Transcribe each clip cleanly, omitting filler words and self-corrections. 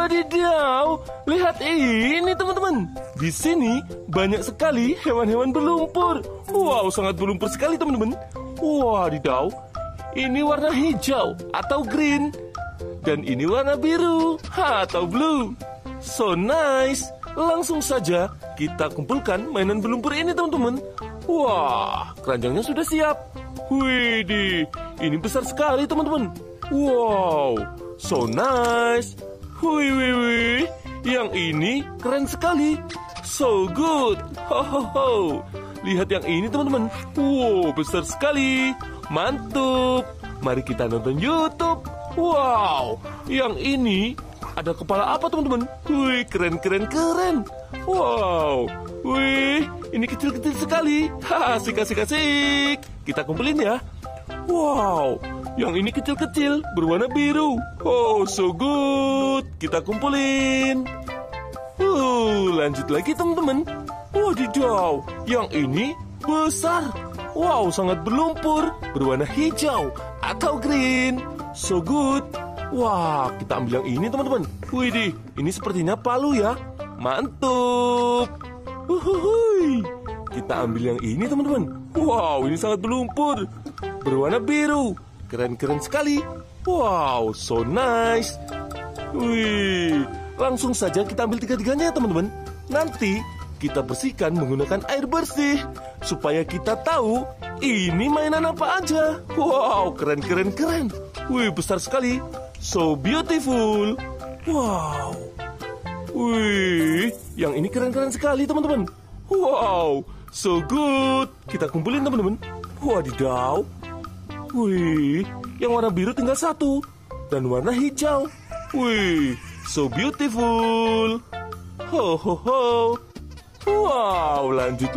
Wadidaw, lihat ini teman-teman. Di sini banyak sekali hewan-hewan berlumpur. Wow, sangat berlumpur sekali teman-teman. Wadidaw, ini warna hijau atau green. Dan ini warna biru atau blue. So nice. Langsung saja kita kumpulkan mainan berlumpur ini teman-teman. Wah, keranjangnya sudah siap. Widih, ini besar sekali teman-teman. Wow, so nice. Wih, yang ini keren sekali. So good. Ho ho ho. Lihat yang ini teman-teman. Wow, besar sekali. Mantul. Mari kita nonton YouTube. Wow, yang ini ada kepala apa teman-teman? Wih, keren. Wow, wih, ini kecil-kecil sekali. Asik. Kita kumpulin ya. Wow, yang ini kecil-kecil berwarna biru. Oh, so good. Kita kumpulin. Lanjut lagi teman-teman. Wadidaw, yang ini besar. Wow, sangat berlumpur, berwarna hijau atau green. So good. Wah, kita ambil yang ini teman-teman. Widih, ini sepertinya palu ya. Mantap. Kita ambil yang ini teman-teman. Wow, ini sangat berlumpur, berwarna biru. Keren sekali. Wow, so nice. Wih, langsung saja kita ambil tiga-tiganya ya teman-teman. Nanti kita bersihkan menggunakan air bersih supaya kita tahu ini mainan apa aja. Wow, keren. Wih, besar sekali. So beautiful. Wow. Wih, yang ini keren sekali teman-teman. Wow, so good. Kita kumpulin teman-teman. Wadidaw. Wih, yang warna biru tinggal satu. Dan warna hijau. Wih, so beautiful. Ho. Wow, lanjut.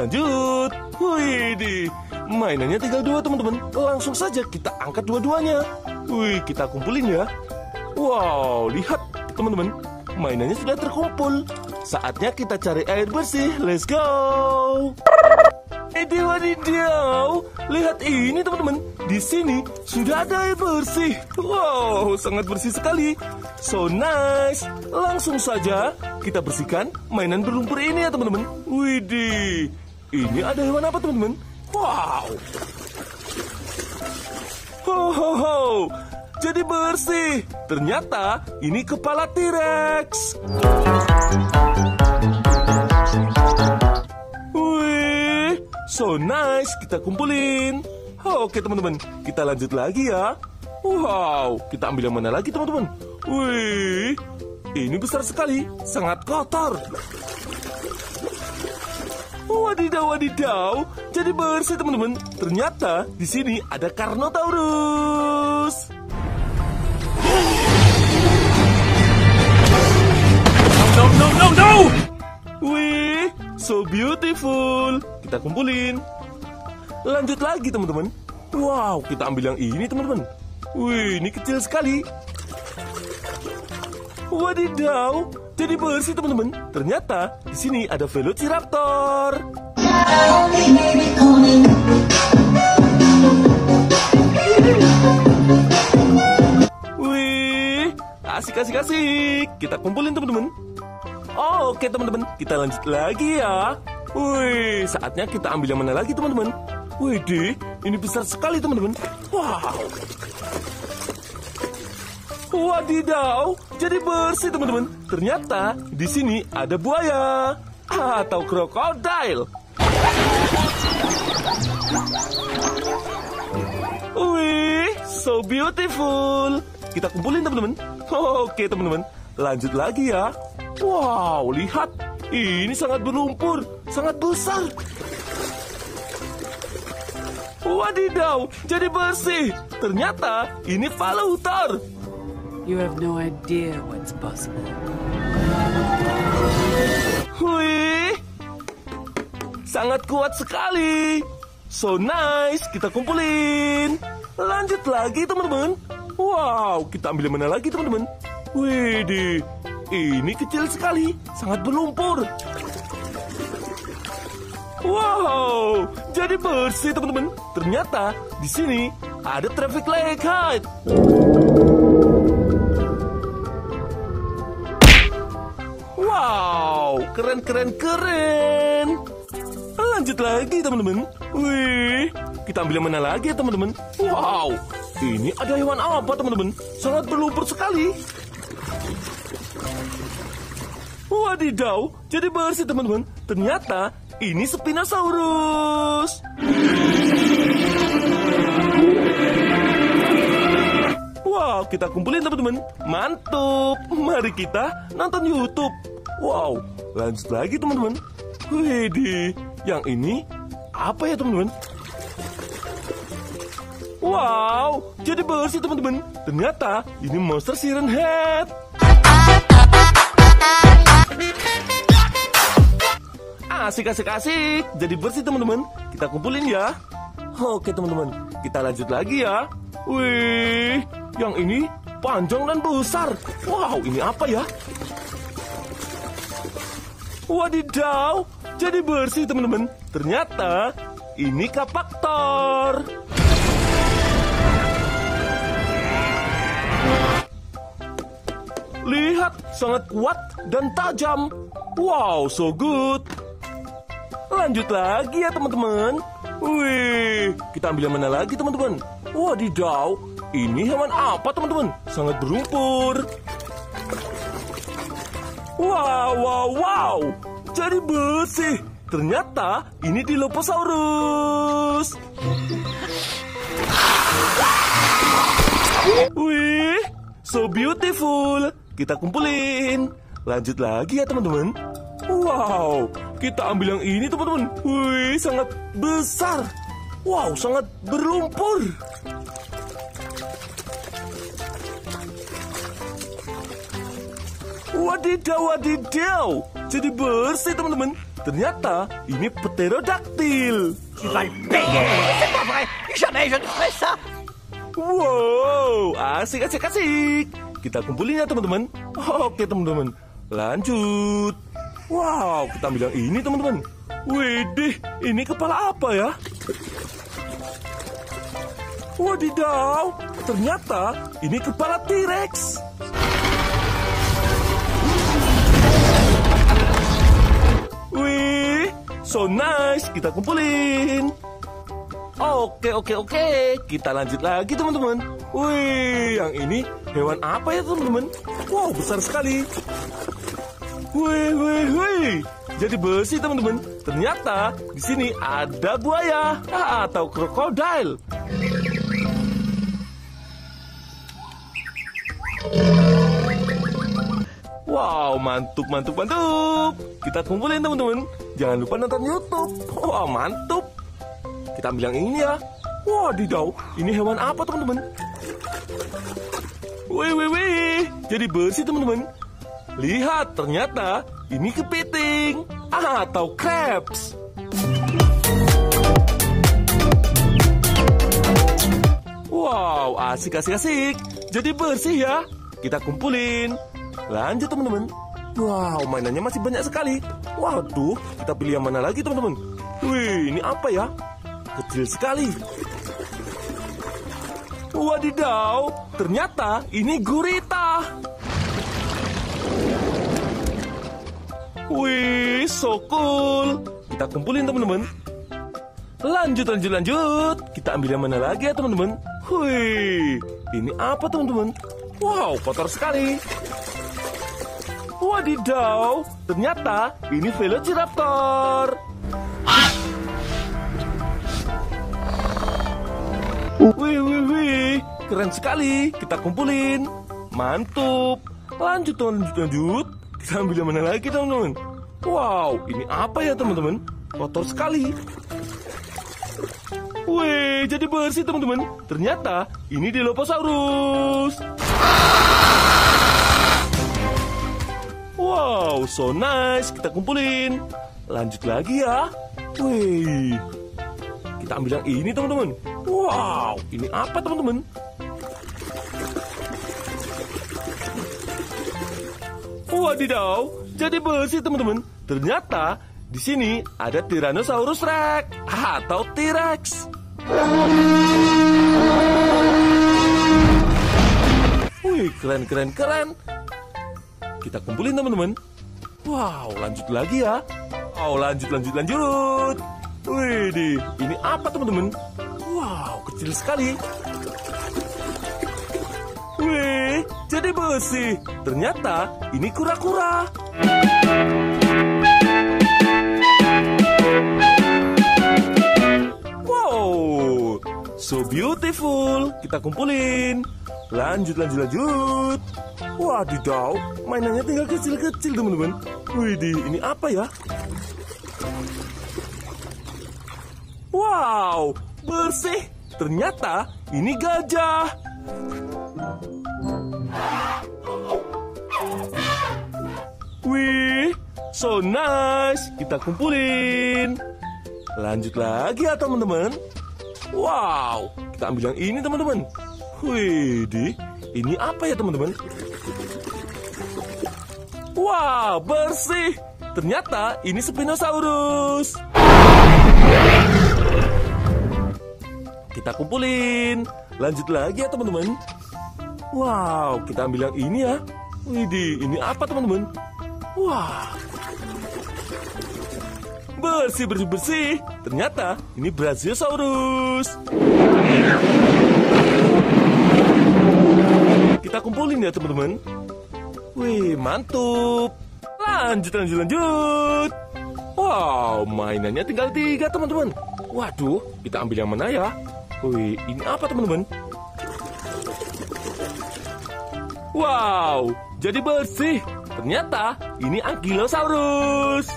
Wih, mainannya tinggal dua teman-teman. Langsung saja kita angkat dua-duanya. Wih, kita kumpulin ya. Wow, lihat teman-teman, mainannya sudah terkumpul. Saatnya kita cari air bersih. Let's go. Wadidaw, lihat ini teman-teman. Di sini sudah ada air bersih. Wow, sangat bersih sekali. So nice. Langsung saja kita bersihkan mainan berlumpur ini ya teman-teman. Widih, ini ada hewan apa teman-teman? Wow. Ho. Jadi bersih. Ternyata ini kepala T-Rex. Wih, so nice. Kita kumpulin. Oke teman-teman, kita lanjut lagi ya. Wow, kita ambil yang mana lagi teman-teman? Wih, ini besar sekali. Sangat kotor. Wadidaw, jadi bersih teman-teman. Ternyata di sini ada Carnotaurus. No. Wih, so beautiful. Kita kumpulin. Lanjut lagi teman-teman. Wow, kita ambil yang ini teman-teman. Wih, ini kecil sekali. Wadidaw, jadi bersih teman-teman. Ternyata di sini ada Velociraptor. Wih, asik. Kita kumpulin teman-teman. Oke teman-teman, kita lanjut lagi ya. Wih, saatnya kita ambil yang mana lagi teman-teman? Widih, ini besar sekali teman-teman. Wow. Wadidaw, jadi bersih teman-teman. Ternyata di sini ada buaya atau krokodil. Wih, so beautiful. Kita kumpulin teman-teman. Oke teman-teman, lanjut lagi ya. Wow, lihat, ini sangat berlumpur, sangat besar. Wadidaw, jadi bersih. Ternyata ini Valutor. You have no idea what's possible. Wih, sangat kuat sekali. So nice, kita kumpulin. Lanjut lagi teman-teman. Wow, kita ambil yang mana lagi teman-teman? Widih, ini kecil sekali, sangat berlumpur. Wow, jadi bersih teman-teman. Ternyata di sini ada traffic light. Wow, keren. Lanjut lagi teman-teman. Wih, kita ambil yang mana lagi ya teman-teman? Wow, ini ada hewan apa teman-teman? Sangat berlumpur sekali. Wadidaw, jadi bersih teman-teman. Ternyata ini Spinosaurus. Wow, kita kumpulin teman-teman. Mantap. Mari kita nonton YouTube. Wow, lanjut lagi teman-teman. Widih, yang ini apa ya teman-teman? Wow, jadi bersih teman-teman. Ternyata ini monster Siren Head. Asik. Jadi bersih teman-teman. Kita kumpulin ya. Oke teman-teman, kita lanjut lagi ya. Wih, yang ini panjang dan besar. Wow, ini apa ya? Wadidaw, jadi bersih teman-teman. Ternyata ini kapak Thor. Lihat, sangat kuat dan tajam. Wow, so good. Lanjut lagi ya teman-teman. Wih, kita ambil yang mana lagi teman-teman? Wadidaw, ini hewan apa teman-teman? Sangat berlumpur. Wow, jadi bersih. Ternyata ini Dilophosaurus. Wih, so beautiful. Kita kumpulin. Lanjut lagi ya teman-teman. Wow, kita ambil yang ini teman-teman. Wih, sangat besar. Wow, sangat berlumpur. Wadidaw, jadi bersih teman-teman. Ternyata ini Pterodactyl. Wow, asik. Kita kumpulin ya teman-teman. Oke teman-teman, lanjut. Wow, kita ambil yang ini teman-teman. Widih, ini kepala apa ya? Wadidaw, ternyata ini kepala T-Rex. Wih, so nice. Kita kumpulin. Oke. Kita lanjut lagi teman-teman. Wih, yang ini hewan apa ya teman-teman? Wow, besar sekali. Wih. Jadi bersih teman-teman. Ternyata di sini ada buaya atau krokodil. Wow, mantap. Kita kumpulin teman-teman. Jangan lupa nonton YouTube. Wow, mantap. Kita ambil yang ini ya. Wadidaw, ini hewan apa teman-teman? Wih. Jadi bersih teman-teman. Lihat, ternyata ini kepiting atau crabs. Wow, asik. Jadi bersih ya. Kita kumpulin. Lanjut teman-teman. Wow, mainannya masih banyak sekali. Waduh, kita pilih yang mana lagi teman-teman? Wih, ini apa ya? Kecil sekali. Wadidaw, ternyata ini gurita. Wih, so cool. Kita kumpulin teman-teman. Lanjut. Kita ambil yang mana lagi ya teman-teman? Wih, ini apa teman-teman? Wow, kotor sekali. Wadidaw, ternyata ini Velociraptor. Wih, keren sekali. Kita kumpulin. Mantap. Lanjut. Kita ambil yang mana lagi teman-teman? Wow, ini apa ya teman-teman? Kotor sekali. Wih, jadi bersih teman-teman. Ternyata ini Dilophosaurus. Wow, so nice. Kita kumpulin. Lanjut lagi ya. Wih, kita ambil yang ini teman-teman. Wow, ini apa teman-teman? Wadidaw, jadi bersih teman-teman. Ternyata di sini ada Tyrannosaurus Rex atau T-Rex. Wih, keren. Kita kumpulin teman-teman. Wow, lanjut lagi ya. Wow, lanjut. Wih, ini apa teman-teman? Wow, kecil sekali. Wih, jadi besi. Ternyata ini kura-kura. Wow, so beautiful. Kita kumpulin. Lanjut. Wadidaw, mainannya tinggal kecil-kecil teman-teman. Widih, ini apa ya? Wow, bersih. Ternyata ini gajah. Wih, so nice. Kita kumpulin. Lanjut lagi ya teman-teman. Wow, kita ambil yang ini teman-teman. Widih, ini apa ya teman-teman? Wow, bersih. Ternyata ini Spinosaurus. Kita kumpulin. Lanjut lagi ya teman-teman. Wow, kita ambil yang ini ya. Widih, ini apa teman-teman? Wah, bersih. Ternyata ini Brachiosaurus. Kita kumpulin ya teman-teman. Wih, mantap. Lanjut. Wow, mainannya tinggal 3 teman-teman. Waduh, kita ambil yang mana ya? Wih, ini apa teman-teman? Wow, jadi bersih. Ternyata ini Ankylosaurus.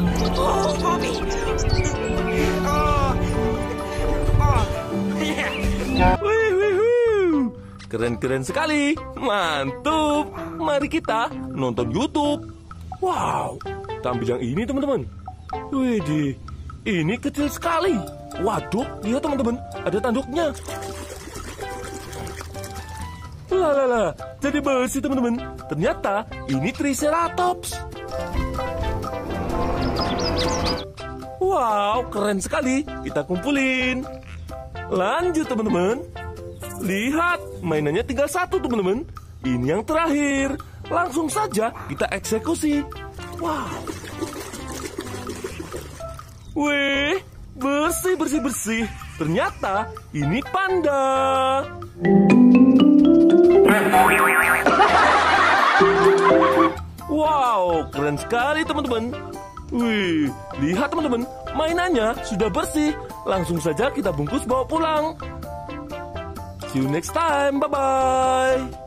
Wih. Keren sekali. Mantul. Mari kita nonton YouTube. Wow, kita ambil yang ini teman-teman. Widih, ini kecil sekali. Waduh, lihat teman-teman, ada tanduknya. Lah, jadi bersih teman-teman. Ternyata ini Triceratops. Wow, keren sekali. Kita kumpulin. Lanjut teman-teman. Lihat, mainannya tinggal 1 teman-teman. Ini yang terakhir. Langsung saja kita eksekusi. Wow. Wih, bersih. Ternyata ini panda. Wow, keren sekali teman-teman. Wih, lihat teman-teman, mainannya sudah bersih. Langsung saja kita bungkus bawa pulang. See you next time, bye-bye.